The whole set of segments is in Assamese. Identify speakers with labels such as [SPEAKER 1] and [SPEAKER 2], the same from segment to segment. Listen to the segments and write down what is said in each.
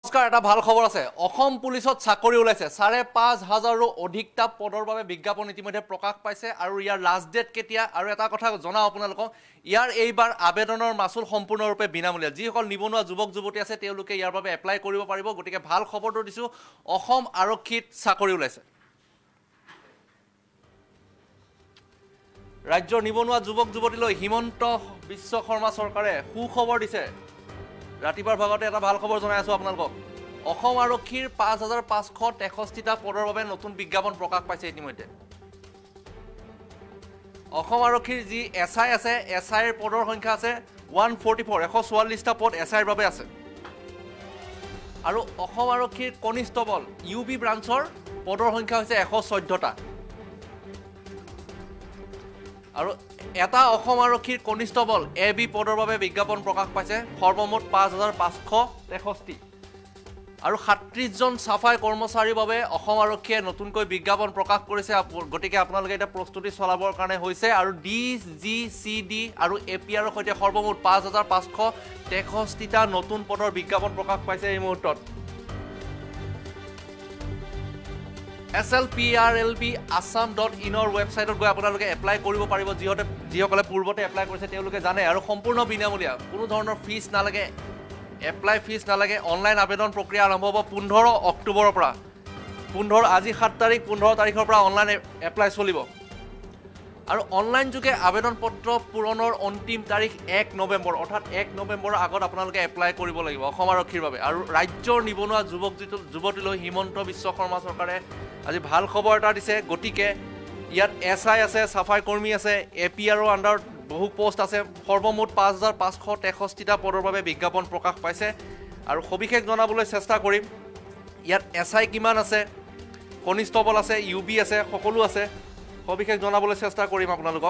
[SPEAKER 1] নমস্কাৰ এটা ভাল খবৰ আছে অসম পুলিচত চাকৰি ওলাইছে ৫,৫০০ৰো অধিকটা পদৰ বাবে বিজ্ঞাপন ইতিমধ্যে প্ৰকাশ পাইছে আৰু ইয়াৰ লাষ্ট ডেট কেতিয়া আৰু এটা কথা জনাও আপোনালোকক ইয়াৰ এইবাৰ আবেদনৰ মাচুল সম্পূৰ্ণৰূপে বিনামূলীয়া যিসকল নিবনুৱা যুৱক যুৱতী আছে তেওঁলোকে ইয়াৰ বাবে এপ্লাই কৰিব পাৰিব গতিকে ভাল খবৰটো দিছো অসম আৰক্ষীত চাকৰি ওলাইছে ৰাজ্যৰ নিবনুৱা যুৱক যুৱতীলৈ হিমন্ত বিশ্ব শৰ্মা চৰকাৰে সুখবৰ দিছে ৰাতিপুৱাৰ ভাগতে এটা ভাল খবৰ জনাই আছো আপোনালোকক অসম আৰক্ষীৰ ৫,৫৬৩টা পদৰ বাবে নতুন বিজ্ঞাপন প্ৰকাশ পাইছে ইতিমধ্যে অসম আৰক্ষীৰ যি এসআই আছে এসআইৰ পদৰ সংখ্যা আছে 144 144টা পদ এসআইৰ বাবে আছে আৰু অসম আৰক্ষীৰ কনিষ্টবল ইউবি ব্ৰাঞ্চৰ পদৰ সংখ্যা হৈছে 114টা আৰু এটা অসম আৰক্ষীৰ কনিষ্টবল এবি পদৰ বাবে বিজ্ঞাপন প্ৰকাশ পাইছে সৰ্বমুঠ ৫,৫৬৩ আৰু ৩৭ জন সাফাই কৰ্মচাৰীৰ বাবে অসম আৰক্ষীয়ে নতুনকৈ বিজ্ঞাপন প্ৰকাশ কৰিছে গতিকে আপোনালোকে এটা প্ৰস্তুতি চলাবৰ কাৰণে হৈছে আৰু ডিজিচিডি আৰু এপিআৰৰ সৈতে সৰ্বমুঠ ৫,৫৬৩টা নতুন পদৰ বিজ্ঞাপন প্ৰকাশ পাইছে এই মুহূৰ্তত slprlbassam.in ৱেবছাইটত গৈ আপোনালোকে এপ্লাই কৰিব পাৰিব যিসকলে পূৰ্বতে এপ্লাই কৰিছে তেওঁলোকে জানে আৰু সম্পূৰ্ণ বিনামূলীয়া কোনো ধৰণৰ ফিজ নালাগে এপ্লাই ফিজ নালাগে অনলাইন আবেদন প্ৰক্ৰিয়া আৰম্ভ হ'ব 15 অক্টোবৰৰ পৰা আজি 7 তাৰিখ 15 তাৰিখৰ পৰা অনলাইন এপ্লাই চলিব আৰু অনলাইন যোগে আবেদন পত্ৰ পূৰণৰ অন্তিম তাৰিখ 1 নৱেম্বৰ অৰ্থাৎ 1 নৱেম্বৰৰ আগত আপোনালোকে এপ্লাই কৰিব লাগিব অসম আৰক্ষীৰ বাবে আৰু ৰাজ্যৰ নিবনুৱা যুৱতীলৈ হিমন্ত বিশ্ব শৰ্মা চৰকাৰে আজি ভাল খবৰ এটা দিছে গতিকে ইয়াত এসআই আছে সাফাই কৰ্মী আছে এপিআৰৰ আন্ডাৰত বহু পোষ্ট আছে সৰ্বমুঠ ৫,৫৬৩টা পদৰ বাবে বিজ্ঞাপন প্ৰকাশ পাইছে আৰু সবিশেষ জনাবলৈ চেষ্টা কৰিম ইয়াত এসআই কিমান আছে কনিষ্টবল আছে ইউবি আছে সকলো আছে সবিশেষ জনাবলৈ চেষ্টা কৰিম আপোনালোকক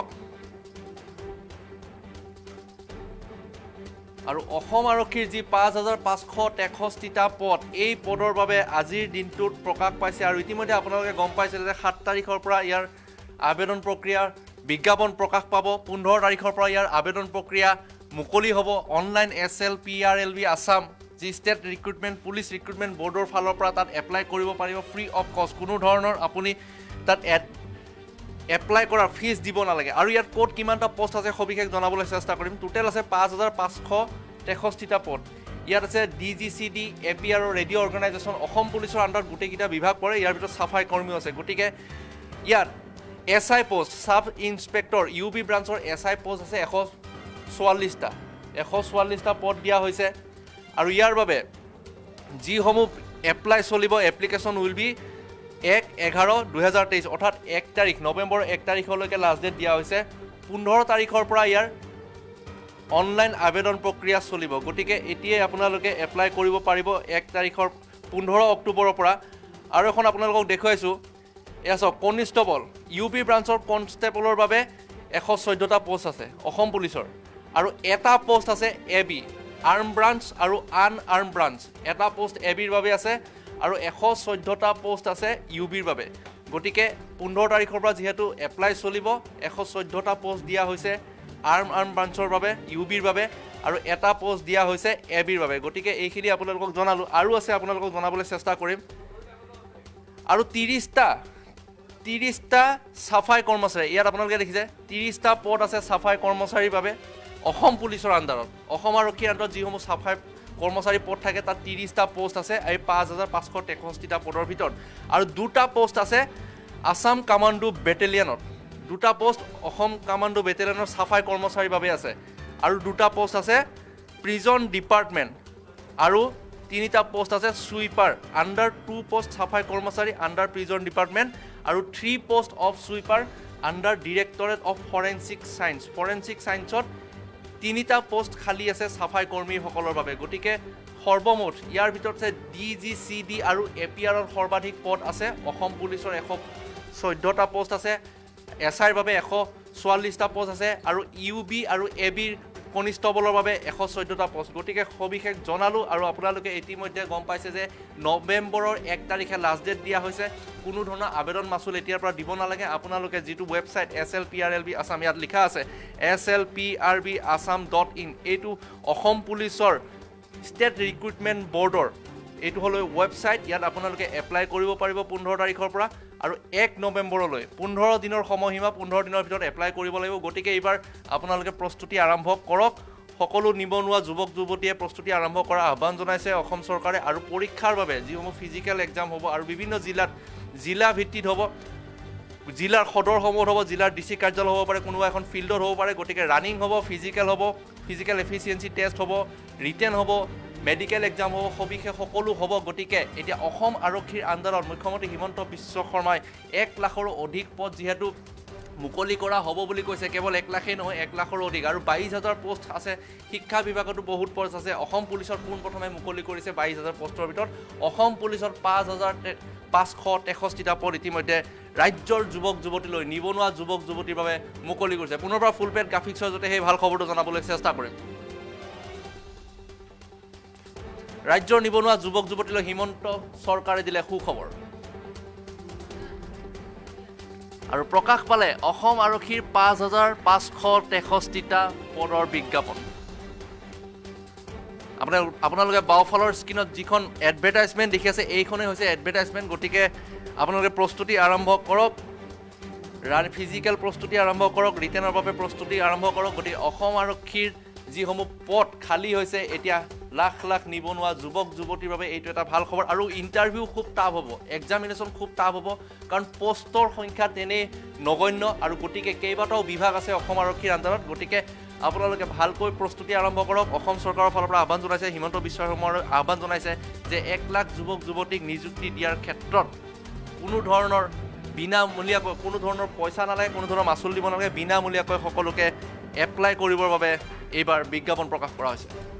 [SPEAKER 1] আৰু অসম আৰক্ষীৰ যি ৫,৫৬৩টা পদ এই পদৰ বাবে আজিৰ দিনটোত প্ৰকাশ পাইছে আৰু ইতিমধ্যে আপোনালোকে গম পাইছিল যে 7 তাৰিখৰ পৰা ইয়াৰ আবেদন প্ৰক্ৰিয়াৰ বিজ্ঞাপন প্ৰকাশ পাব 15 তাৰিখৰ পৰা ইয়াৰ আবেদন প্ৰক্ৰিয়া মুকলি হ'ব অনলাইন slprlb আসাম যি ষ্টেট ৰিক্ৰুটমেণ্ট পুলিচ ৰিক্ৰুটমেণ্ট বৰ্ডৰ ফালৰ পৰা তাত এপ্লাই কৰিব পাৰিব ফ্ৰী অফ কষ্ট কোনো ধৰণৰ আপুনি তাত এপ্লাই কৰাৰ ফিজ দিব নালাগে আৰু ইয়াত কোড কিমানটা পোষ্ট আছে সবিশেষ জনাবলৈ চেষ্টা কৰিম টোটেল আছে ৫,৫৬৩টা পদ ইয়াত আছে DGCD APR radio' organisation Assam পুলিচৰ আণ্ডাৰত গোটেইকেইটা বিভাগ পৰে ইয়াৰ ভিতৰত সাফাই কৰ্মীও আছে গতিকে ইয়াত SI post sub inspector UB ব্ৰাঞ্চৰ এসআই পোষ্ট আছে 144টা পদ দিয়া হৈছে আৰু ইয়াৰ বাবে যিসমূহ এপ্লাই চলিব এপ্লিকেশ্যন উইল বি 1/11/2023 অৰ্থাৎ 1 তাৰিখ নৱেম্বৰ 1 তাৰিখলৈকে লাষ্ট ডেট দিয়া হৈছে 15 তাৰিখৰ পৰা ইয়াৰ অনলাইন আবেদন প্ৰক্ৰিয়া চলিব গতিকে এতিয়াই আপোনালোকে এপ্লাই কৰিব পাৰিব 1 তাৰিখৰ 15 অক্টোবৰৰ পৰা আৰু এখন আপোনালোকক দেখুৱাইছো এয়া চাওক কনিষ্টবল ইউবি ব্ৰাঞ্চৰ কনষ্টেবলৰ বাবে 114টা পোষ্ট আছে অসম পুলিচৰ আৰু এটা পোষ্ট আছে এবি আৰ্ম ব্ৰাঞ্চ আৰু আনআৰ্ম ব্ৰাঞ্চ এটা পোষ্ট এবিৰ বাবে আছে আৰু 114টা পোষ্ট আছে ইউবিৰ বাবে গতিকে 15 তাৰিখৰ পৰা যেহেতু এপ্লাই চলিব 114টা পোষ্ট দিয়া হৈছে আৰ্ম ব্ৰাঞ্চৰ বাবে ইউবিৰ বাবে আৰু এটা পোষ্ট দিয়া হৈছে এবিৰ বাবে গতিকে এইখিনি আপোনালোকক জনালো আৰু আছে আপোনালোকক জনাবলৈ চেষ্টা কৰিম আৰু 30টা সাফাই কৰ্মচাৰী ইয়াত আপোনালোকে দেখিছে 30টা পদ আছে সাফাই কৰ্মচাৰীৰ বাবে অসম পুলিচৰ আণ্ডাৰত অসম আৰক্ষীৰ আণ্ডাৰত যিসমূহ সাফাই কৰ্মচাৰী পদ থাকে তাত 30টা পোষ্ট আছে এই ৫,৫৬৩টা পদৰ ভিতৰত আৰু দুটা পোষ্ট আছে আসাম কমাণ্ডো বেটেলিয়নত দুটা পোষ্ট অসম কমাণ্ডো বেটেলিয়নৰ সাফাই কৰ্মচাৰীৰ বাবে আছে আৰু দুটা পোষ্ট আছে প্ৰিজন ডিপাৰ্টমেণ্ট আৰু 3টা পোষ্ট আছে সুইপাৰ আণ্ডাৰ 2 পোষ্ট সাফাই কৰ্মচাৰী আণ্ডাৰ প্ৰিজন ডিপাৰ্টমেণ্ট আৰু 3 post of sweeper under directorate of forensic সায়েন্সত 3টা পোষ্ট খালী আছে সাফাই কৰ্মীসকলৰ বাবে গতিকে সৰ্বমুঠ ইয়াৰ ভিতৰত আছে ডিজিচিডি আৰু এপিআৰৰ সৰ্বাধিক পদ আছে অসম পুলিচৰ 114টা পোষ্ট আছে এসআইৰ বাবে 144টা পোষ্ট আছে আৰু ইউবি আৰু এবিৰ কনিষ্টবলৰ বাবে 114টা পোষ্ট গতিকে সবিশেষ জনালো আৰু আপোনালোকে ইতিমধ্যে গম পাইছে যে নৱেম্বৰৰ 1 তাৰিখে লাষ্ট ডেট দিয়া হৈছে কোনো ধৰণৰ আবেদন মাচুল এতিয়াৰ পৰা দিব নালাগে আপোনালোকে যেটো ৱেবছাইট slprlb assam ইয়াত লিখা আছে slprbassam.in এইটো অসম পুলিচৰ ষ্টেট ৰিক্ৰুটমেণ্ট বৰ্ডৰ এইটো হ'ল ৱেবছাইট ইয়াত আপোনালোকে এপ্লাই কৰিব পাৰিব 15 তাৰিখৰ পৰা আৰু 1 নৱেম্বৰলৈ 15 দিনৰ সময়সীমা 15 দিনৰ ভিতৰত এপ্লাই কৰিব লাগিব গতিকে এইবাৰ আপোনালোকে প্ৰস্তুতি আৰম্ভ কৰক সকলো নিবনুৱা যুৱক যুৱতীয়ে প্ৰস্তুতি আৰম্ভ কৰা আহ্বান জনাইছে অসম চৰকাৰে আৰু পৰীক্ষাৰ বাবে যিসমূহ ফিজিকেল এক্সাম হ'ব আৰু বিভিন্ন জিলা ভিত্তিত হ'ব জিলাৰ সদৰসমূহত হ'ব জিলাৰ ডিসি কাৰ্যালয় হ'ব পাৰে কোনোবা এখন ফিল্ডত হ'ব পাৰে গতিকে ৰানিং হ'ব ফিজিকেল এফিচিয়েন্সি টেষ্ট হ'ব ৰিটেন হ'ব মেডিকেল এক্সাম হ'ব সবিশেষ সকলো হ'ব গতিকে এতিয়া অসম আৰক্ষীৰ আণ্ডাৰত মুখ্যমন্ত্ৰী হিমন্ত বিশ্ব শৰ্মাই 1 লাখৰো অধিক পদ যিহেতু মুকলি কৰা হ'ব বুলি কৈছে কেৱল 1 লাখেই নহয় 1 লাখৰো অধিক আৰু 22000 পোষ্ট আছে শিক্ষা বিভাগতো বহুত পোষ্ট আছে অসম পুলিচৰ পোন প্ৰথমে মুকলি কৰিছে 22000 পোষ্টৰ ভিতৰত অসম পুলিচৰ 5563টা পদ ইতিমধ্যে ৰাজ্যৰ যুৱক যুৱতীলৈ নিবনুৱা যুৱক যুৱতীৰ বাবে মুকলি কৰিছে পুনৰবাৰ ফুল পেড গ্ৰাফিক্সৰ জৰিয়তে সেই ভাল খবৰটো জনাবলৈ চেষ্টা কৰিম ৰাজ্যৰ নিবনুৱা যুৱক যুৱতীলৈ হিমন্ত চৰকাৰে দিলে সুখবৰ আৰু প্ৰকাশ পালে অসম আৰক্ষীৰ 5563টা পদৰ বিজ্ঞাপন আপোনালোকে বাওফালৰ স্ক্ৰিনত যিখন এডভাৰটাইজমেণ্ট দেখি আছে এইখনেই হৈছে এডভাৰটাইজমেণ্ট গতিকে আপোনালোকে প্ৰস্তুতি আৰম্ভ কৰক ফিজিকেল প্ৰস্তুতি আৰম্ভ কৰক ৰিটেনৰ বাবে প্ৰস্তুতি আৰম্ভ কৰক গতিকে অসম আৰক্ষীৰ যিসমূহ পদ খালী হৈছে এতিয়া লাখ লাখ নিবনুৱা যুৱক যুৱতীৰ বাবে এইটো এটা ভাল খবৰ আৰু ইণ্টাৰভিউ খুব টাফ হ'ব এক্সামিনেশ্যন খুব টাফ হ'ব কাৰণ পোষ্টৰ সংখ্যা তেনে নগণ্য আৰু গতিকে কেইবাটাও বিভাগ আছে অসম আৰক্ষীৰ আণ্ডাৰত গতিকে আপোনালোকে ভালকৈ প্ৰস্তুতি আৰম্ভ কৰক অসম চৰকাৰৰ ফালৰ পৰা আহ্বান জনাইছে হিমন্ত বিশ্ব শৰ্মাৰ আহ্বান জনাইছে যে 1 লাখ যুৱক যুৱতীক নিযুক্তি দিয়াৰ ক্ষেত্ৰত কোনো ধৰণৰ বিনামূলীয়াকৈ কোনো ধৰণৰ পইচা নালাগে কোনো ধৰণৰ মাচুল দিব নালাগে বিনামূলীয়াকৈ সকলোকে এপ্লাই কৰিবৰ বাবে এইবাৰ বিজ্ঞাপন প্ৰকাশ কৰা হৈছে